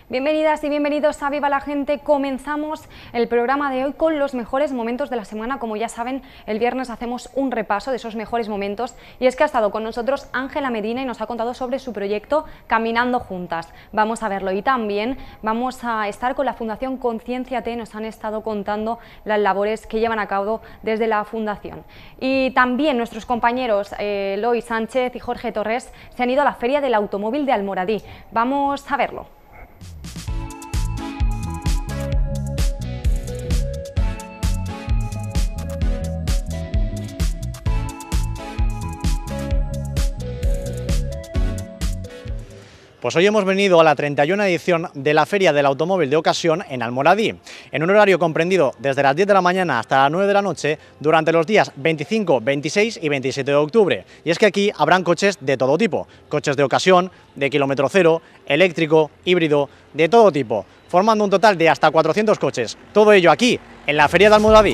Bienvenidas y bienvenidos a Viva la Gente. Comenzamos el programa de hoy con los mejores momentos de la semana. Como ya saben, el viernes hacemos un repaso de esos mejores momentos y es que ha estado con nosotros Ángela Medina y nos ha contado sobre su proyecto Caminando Juntas. Vamos a verlo y también vamos a estar con la Fundación Concienciate. Nos han estado contando las labores que llevan a cabo desde la Fundación. Y también nuestros compañeros Eloy Sánchez y Jorge Torres se han ido a la Feria del Automóvil de Almoradí. Vamos a verlo. Pues hoy hemos venido a la 31ª edición de la Feria del Automóvil de Ocasión en Almoradí, en un horario comprendido desde las 10 de la mañana hasta las 9 de la noche durante los días 25, 26 y 27 de octubre. Y es que aquí habrán coches de todo tipo, coches de ocasión, de kilómetro cero, eléctrico, híbrido, de todo tipo, formando un total de hasta 400 coches. Todo ello aquí, en la Feria de Almoradí.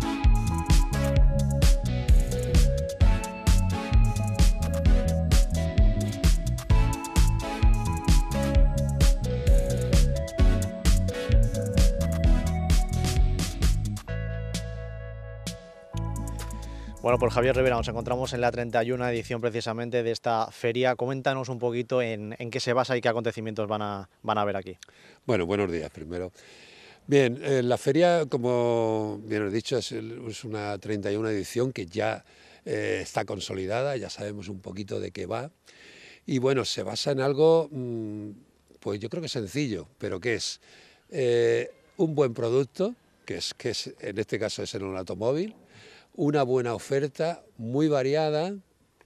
Bueno, pues Javier Rivera, nos encontramos en la 31ª edición precisamente de esta feria. Coméntanos un poquito en qué se basa y qué acontecimientos van a haber aquí. Bueno, buenos días primero. Bien, la feria, como bien os he dicho, es una 31ª edición que ya está consolidada, ya sabemos un poquito de qué va. Y bueno, se basa en algo, pues yo creo que sencillo, pero que es un buen producto, que es en este caso es en un automóvil, una buena oferta, muy variada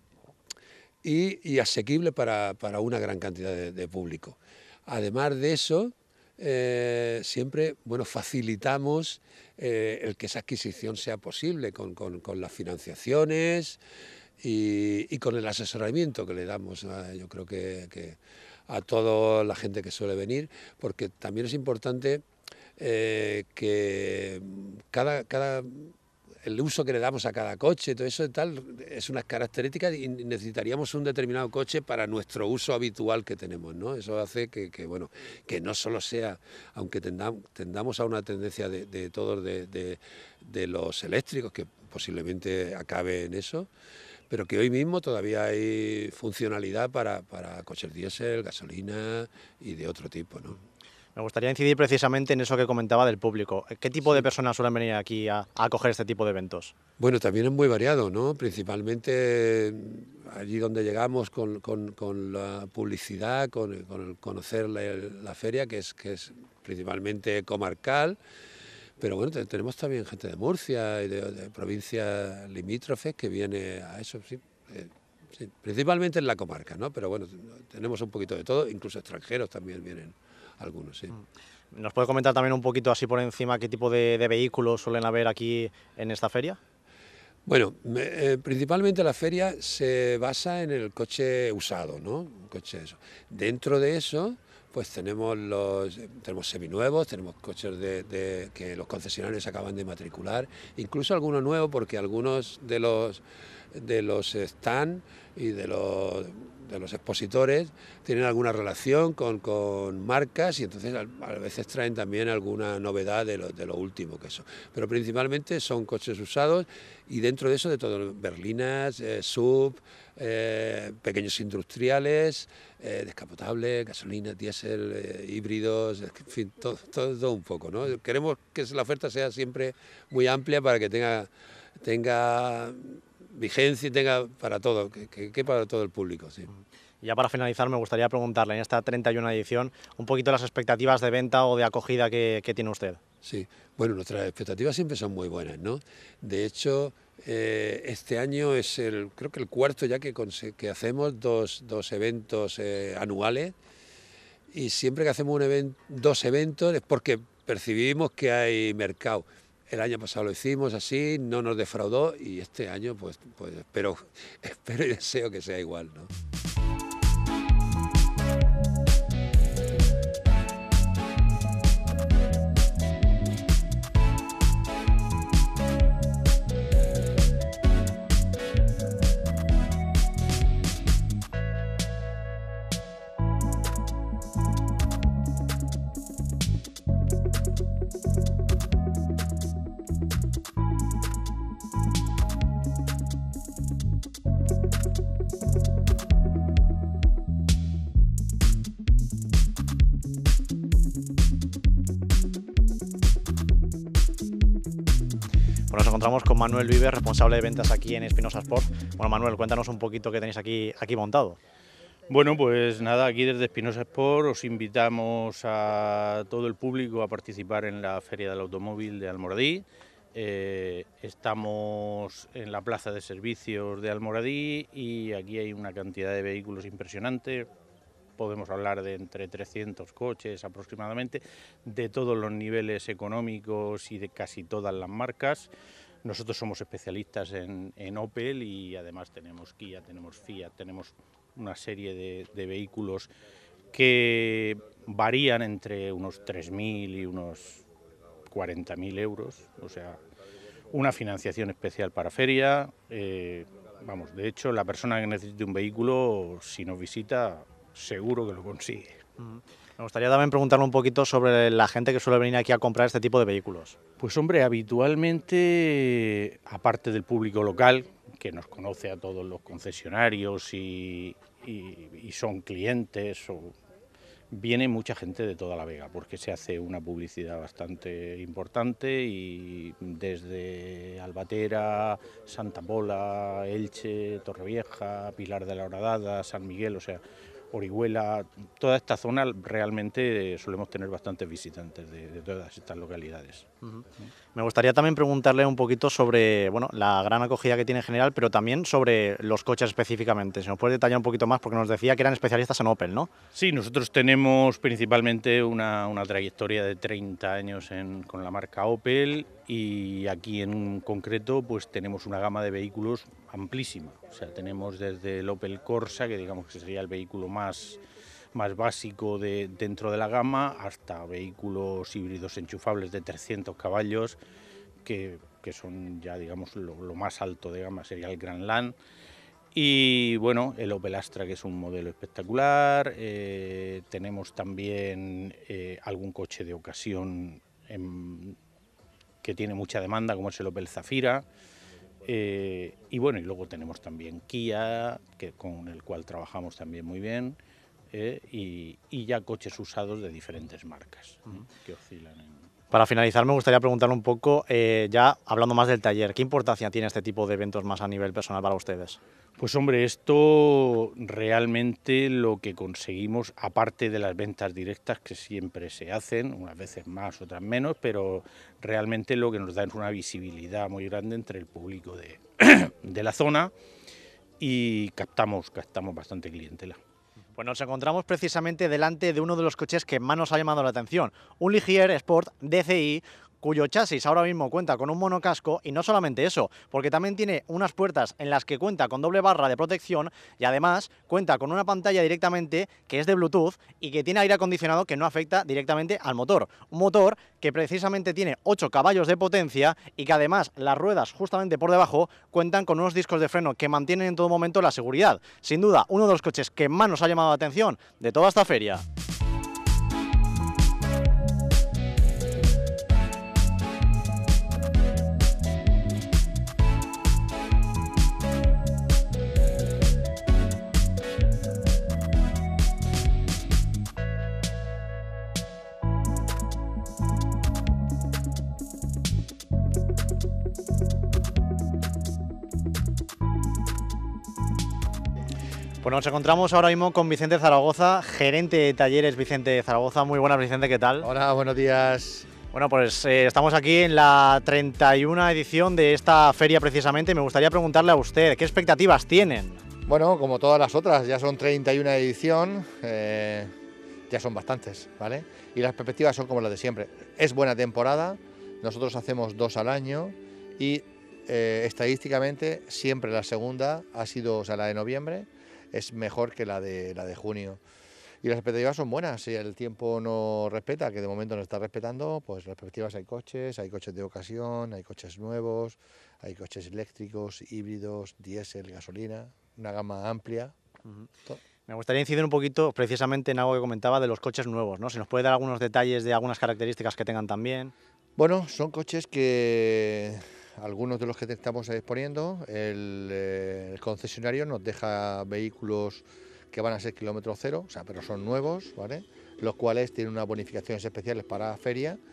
y asequible para una gran cantidad de público. Además de eso, siempre facilitamos el que esa adquisición sea posible con las financiaciones y con el asesoramiento que le damos, yo creo que a toda la gente que suele venir, porque también es importante que el uso que le damos a cada coche, todo eso es unas características y necesitaríamos un determinado coche para nuestro uso habitual que tenemos, ¿no? Eso hace que no solo sea, aunque tendamos a una tendencia de todos de los eléctricos, que posiblemente acabe en eso, pero que hoy mismo todavía hay funcionalidad para coches diésel, gasolina y de otro tipo, ¿no? Me gustaría incidir precisamente en eso que comentaba del público. ¿Qué tipo de personas suelen venir aquí a acoger este tipo de eventos? Bueno, también es muy variado, ¿no? Principalmente allí donde llegamos con la publicidad, con el conocer la feria, que es principalmente comarcal, pero bueno, tenemos también gente de Murcia y de provincias limítrofes que viene a eso, sí. Sí, principalmente en la comarca, ¿no? Pero bueno, tenemos un poquito de todo, incluso extranjeros también vienen. Algunos, sí. ¿Nos puede comentar también un poquito así por encima qué tipo de vehículos suelen haber aquí en esta feria? Bueno, principalmente la feria se basa en el coche usado, ¿no? Un coche eso. Dentro de eso, pues tenemos seminuevos, tenemos coches que los concesionarios acaban de matricular, incluso algunos nuevos, porque algunos de los stand y de los expositores tienen alguna relación con marcas y entonces a veces traen también alguna novedad de lo último que eso. Pero principalmente son coches usados y dentro de eso de todo, berlinas, sub, pequeños industriales, descapotables, gasolina, diésel, híbridos, en fin, todo un poco, ¿no? Queremos que la oferta sea siempre muy amplia para que tenga vigencia y tenga para todo, que para todo el público, sí. Ya para finalizar me gustaría preguntarle en esta 31ª edición un poquito las expectativas de venta o de acogida que tiene usted. Sí, bueno, nuestras expectativas siempre son muy buenas, ¿no? De hecho, este año es creo que el cuarto ya que hacemos dos eventos anuales y siempre que hacemos dos eventos es porque percibimos que hay mercado. El año pasado lo hicimos así, no nos defraudó y este año pues espero y deseo que sea igual, ¿no? Pues nos encontramos con Manuel Vives, responsable de ventas aquí en Espinosa Sport. Bueno, Manuel, cuéntanos un poquito qué tenéis aquí montado. Bueno, pues nada, aquí desde Espinosa Sport os invitamos a todo el público a participar en la Feria del Automóvil de Almoradí. Estamos en la plaza de servicios de Almoradí y aquí hay una cantidad de vehículos impresionante. Podemos hablar de entre 300 coches aproximadamente, de todos los niveles económicos y de casi todas las marcas. Nosotros somos especialistas en Opel y además tenemos Kia, tenemos Fiat, tenemos una serie de vehículos que varían entre unos 3.000 y unos 40.000 euros, o sea, una financiación especial para feria. Vamos, de hecho, la persona que necesite un vehículo, si nos visita, seguro que lo consigue. Me gustaría también preguntarle un poquito sobre la gente que suele venir aquí a comprar este tipo de vehículos. Pues hombre, habitualmente, aparte del público local, que nos conoce a todos los concesionarios y son clientes, viene mucha gente de toda la Vega, porque se hace una publicidad bastante importante y desde Albatera, Santa Pola, Elche, Torrevieja, Pilar de la Horadada, San Miguel, o sea, Orihuela, toda esta zona realmente solemos tener bastantes visitantes de todas estas localidades. Me gustaría también preguntarle un poquito sobre la gran acogida que tiene en general, pero también sobre los coches específicamente. Si nos puede detallar un poquito más, porque nos decía que eran especialistas en Opel, ¿no? Sí, nosotros tenemos principalmente una trayectoria de 30 años con la marca Opel y aquí en concreto pues tenemos una gama de vehículos amplísima. O sea, tenemos desde el Opel Corsa, que digamos que sería el vehículo más básico dentro de la gama, hasta vehículos híbridos enchufables de 300 caballos, que son ya digamos lo más alto de gama, sería el Grand Land. Y bueno, el Opel Astra, que es un modelo espectacular. Tenemos también algún coche de ocasión que tiene mucha demanda, como es el Opel Zafira. Y bueno, y luego tenemos también Kia, con el cual trabajamos también muy bien. Y ya coches usados de diferentes marcas que oscilan Para finalizar, me gustaría preguntarle un poco, ya hablando más del taller, ¿qué importancia tiene este tipo de eventos más a nivel personal para ustedes? Pues hombre, esto realmente lo que conseguimos, aparte de las ventas directas que siempre se hacen, unas veces más, otras menos, pero realmente lo que nos da es una visibilidad muy grande entre el público de la zona y captamos bastante clientela. Pues nos encontramos precisamente delante de uno de los coches que más nos ha llamado la atención, un Ligier Sport DCI, cuyo chasis ahora mismo cuenta con un monocasco y no solamente eso, porque también tiene unas puertas en las que cuenta con doble barra de protección y además cuenta con una pantalla directamente que es de Bluetooth y que tiene aire acondicionado que no afecta directamente al motor. Un motor que precisamente tiene 8 caballos de potencia y que además las ruedas justamente por debajo cuentan con unos discos de freno que mantienen en todo momento la seguridad. Sin duda, uno de los coches que más nos ha llamado la atención de toda esta feria. Pues nos encontramos ahora mismo con Vicente Zaragoza, gerente de talleres Vicente Zaragoza. Muy buenas, Vicente, ¿qué tal? Hola, buenos días. Bueno, pues estamos aquí en la 31 edición de esta feria precisamente y me gustaría preguntarle a usted, ¿qué expectativas tienen? Bueno, como todas las otras, ya son 31 edición, ya son bastantes, ¿vale? Y las perspectivas son como las de siempre. Es buena temporada, nosotros hacemos 2 al año y estadísticamente siempre la segunda ha sido, o sea, la de noviembre, es mejor que la de junio. Y las expectativas son buenas, si el tiempo no respeta, que de momento no está respetando, pues las perspectivas hay coches de ocasión, hay coches nuevos, hay coches eléctricos, híbridos, diésel, gasolina, una gama amplia. Me gustaría incidir un poquito precisamente en algo que comentaba de los coches nuevos, ¿no? Si nos puede dar algunos detalles de algunas características que tengan también. Bueno, son coches que algunos de los que te estamos exponiendo, el concesionario nos deja vehículos que van a ser kilómetro cero, o sea, pero son nuevos, ¿vale? Los cuales tienen unas bonificaciones especiales para feria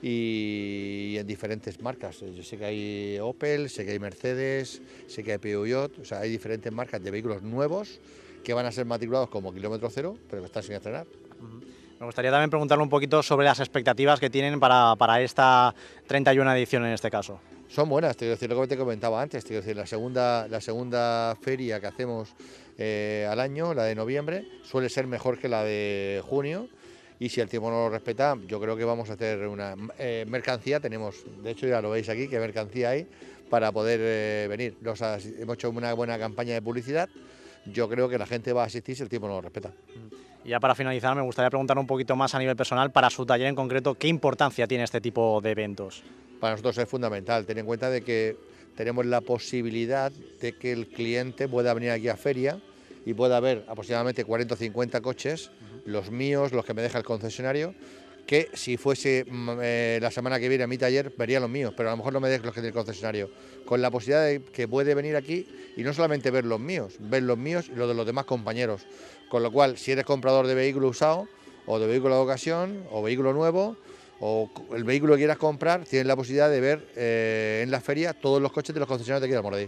y en diferentes marcas. Yo sé que hay Opel, sé que hay Mercedes, sé que hay Peugeot, o sea, hay diferentes marcas de vehículos nuevos que van a ser matriculados como kilómetro cero, pero que están sin estrenar. Me gustaría también preguntarle un poquito sobre las expectativas que tienen para esta 31 edición en este caso. Son buenas, te quiero decir lo que te comentaba antes, te quiero decir, la segunda feria que hacemos al año, la de noviembre, suele ser mejor que la de junio, y si el tiempo no lo respeta, yo creo que vamos a hacer una mercancía, tenemos, de hecho ya lo veis aquí, qué mercancía hay para poder venir. Hemos hecho una buena campaña de publicidad, yo creo que la gente va a asistir si el tiempo no lo respeta. Y ya para finalizar, me gustaría preguntar un poquito más a nivel personal, para su taller en concreto, ¿qué importancia tiene este tipo de eventos? Para nosotros es fundamental, ten en cuenta de que tenemos la posibilidad de que el cliente pueda venir aquí a feria y pueda ver aproximadamente 40 o 50 coches, los míos, los que me deja el concesionario, que si fuese la semana que viene a mi taller vería los míos, pero a lo mejor no me deja los que tiene el concesionario, con la posibilidad de que puede venir aquí y no solamente ver los míos y los de los demás compañeros, con lo cual si eres comprador de vehículo usado o de vehículo de ocasión o vehículo nuevo o el vehículo que quieras comprar, tienes la posibilidad de ver en la feria todos los coches de los concesionarios de aquí de Almoradí.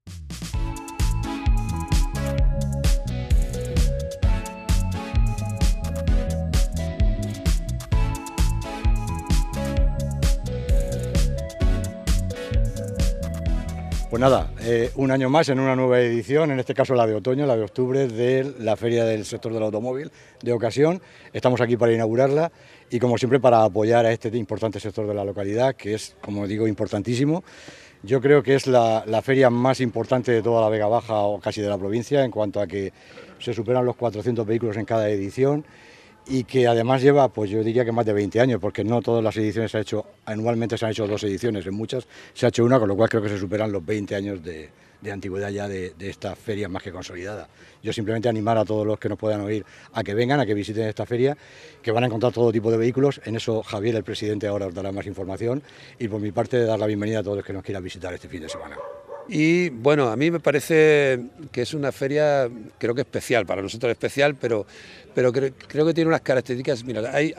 Pues nada, un año más en una nueva edición, en este caso la de otoño, la de octubre, de la Feria del Sector del Automóvil de Ocasión. Estamos aquí para inaugurarla y, como siempre, para apoyar a este importante sector de la localidad, que es, como digo, importantísimo. Yo creo que es la feria más importante de toda la Vega Baja o casi de la provincia, en cuanto a que se superan los 400 vehículos en cada edición, y que además lleva, pues yo diría que más de 20 años, porque no todas las ediciones anualmente se han hecho 2 ediciones, en muchas se ha hecho una, con lo cual creo que se superan los 20 años de antigüedad ya de esta feria más que consolidada. Yo simplemente animar a todos los que nos puedan oír a que vengan, a que visiten esta feria, que van a encontrar todo tipo de vehículos. En eso Javier, el presidente, ahora os dará más información, y por mi parte dar la bienvenida a todos los que nos quieran visitar este fin de semana. Y bueno, a mí me parece que es una feria, creo que especial, para nosotros especial, pero creo que tiene unas características. Mira, hay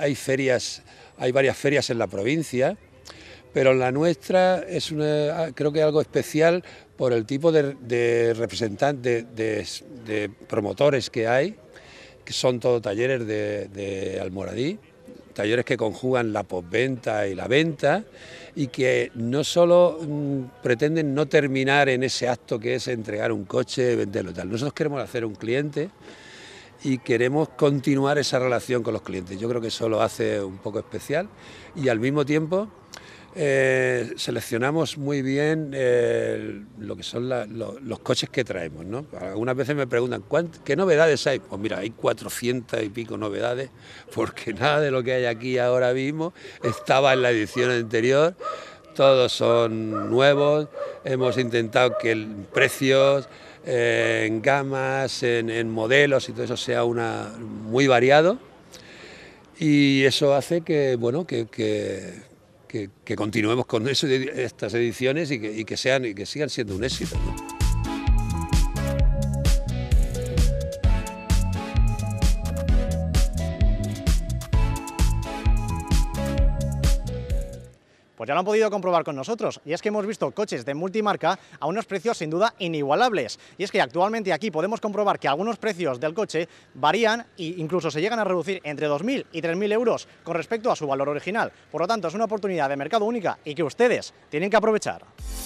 varias ferias en la provincia, pero la nuestra es creo que algo especial por el tipo de representantes, de promotores que hay, que son todos talleres de Almoradí, talleres que conjugan la postventa y la venta, y que no solo pretenden no terminar en ese acto que es entregar un coche, venderlo y tal. Nosotros queremos hacer un cliente y queremos continuar esa relación con los clientes. Yo creo que eso lo hace un poco especial, y al mismo tiempo seleccionamos muy bien lo que son los coches que traemos, ¿no? Algunas veces me preguntan, ¿qué novedades hay? Pues mira, hay 400 y pico novedades, porque nada de lo que hay aquí ahora mismo estaba en la edición anterior. Todos son nuevos. Hemos intentado que precios, en gamas, en modelos y todo eso sea muy variado, y eso hace que, bueno, que continuemos con estas ediciones y que sigan siendo un éxito, ¿no? Pues ya lo han podido comprobar con nosotros, y es que hemos visto coches de multimarca a unos precios sin duda inigualables. Y es que actualmente aquí podemos comprobar que algunos precios del coche varían e incluso se llegan a reducir entre 2.000 y 3.000 euros con respecto a su valor original. Por lo tanto, es una oportunidad de mercado única y que ustedes tienen que aprovechar.